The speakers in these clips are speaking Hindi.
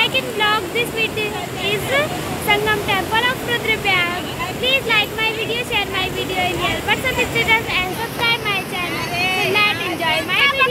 I can vlog this video is Sangam Temple of Rudraprayag. Please like my video, share my video in your WhatsApp status and subscribe my channel. So let's enjoy my video.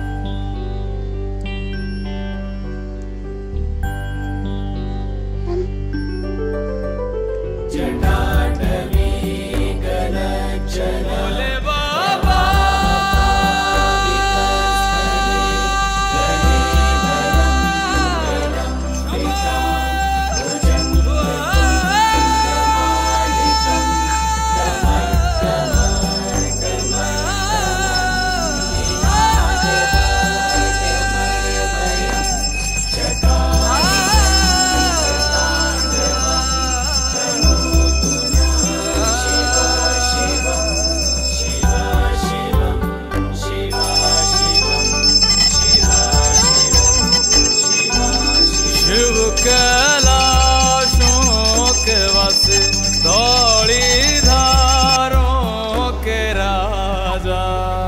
कैलाशों के वासे दौड़ी धारों के राजा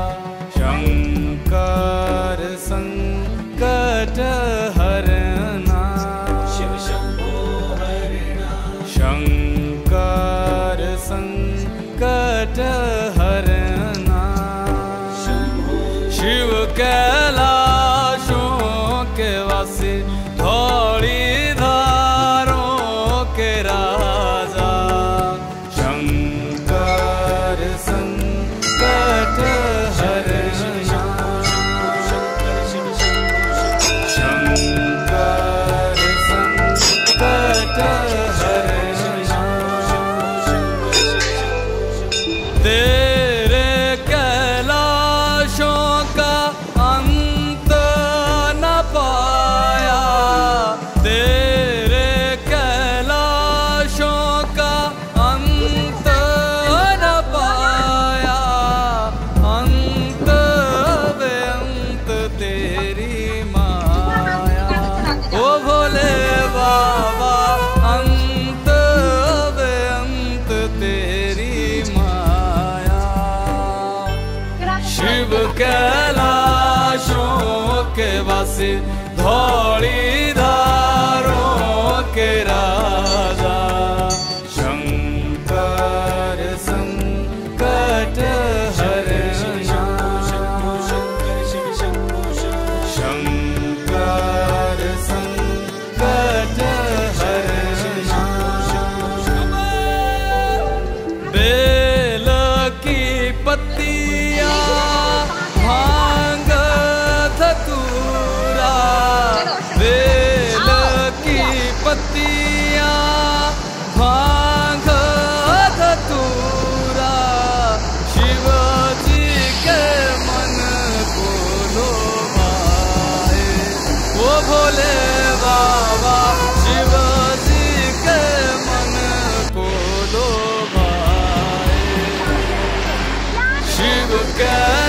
शंकर संकट हरना शिव शंभो हरना शंकर संकट हरना शिव कैलाशों के वासे दौड़ी तेरे कैलाशों का अंत न पाया तेरे कैलाशों का अंत न पाया अंत बेअंत तेरी माया ओ भोले बाबा अंत बेअंत तेरी शिव कैलाशों के वासे धौड़ी धारों के राजा शंकर संकट हरना शंकर संकट हरना बेल की पत्तियां भांग धतूरा बेल की पत्तियां भांग धतूरा शिव जी के मन को लोभाए ओ भोले बाबा शिव जी के मन को लोभाए शिव के